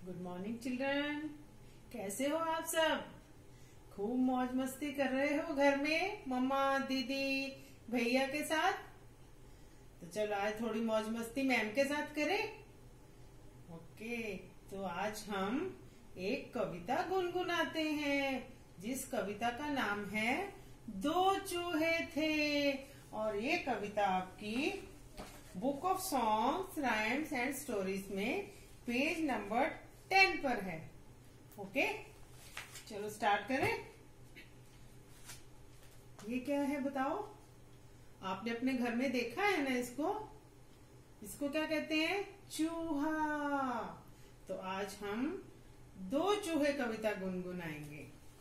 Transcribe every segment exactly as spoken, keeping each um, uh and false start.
Good morning children. कैसे हो आप सब? खूब मौज मस्ती कर रहे हो घर में मम्मा दीदी भैया के साथ। तो चलो आज थोड़ी मौज मस्ती मैम के साथ करें। ओके, तो आज हम एक कविता गुनगुनाते हैं जिस कविता का नाम है दो चूहे थे। और ये कविता आपकी book of songs rhymes and stories में पेज नंबर टेन पर है। ओके, चलो स्टार्ट करें। ये क्या है बताओ? आपने अपने घर में देखा है ना इसको? इसको क्या कहते हैं? चूहा। तो आज हम दो चूहे कविता गुनगुनाएंगे।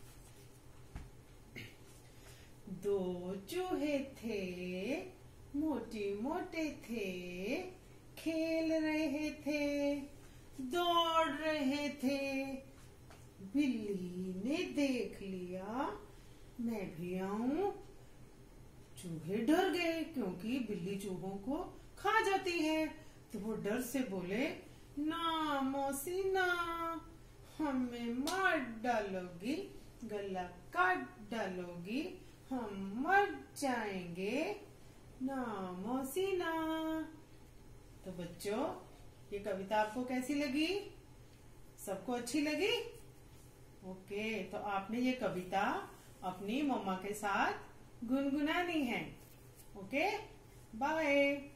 दो चूहे थे, मोटे मोटे थे, खेल रहे थे, दौड़ रहे थे। बिल्ली ने देख लिया मैं भी आऊं। चूहे डर गए क्योंकि बिल्ली चूहों को खा जाती है। तो वो डर से बोले, ना मौसी ना, हमें मार डालोगी, गला काट डालोगी, हम मर जाएंगे, ना मौसी ना। तो बच्चों, ये कविता आपको कैसी लगी? सबको अच्छी लगी? ओके, तो आपने ये कविता अपनी मम्मा के साथ गुनगुनानी है। Okay, bye.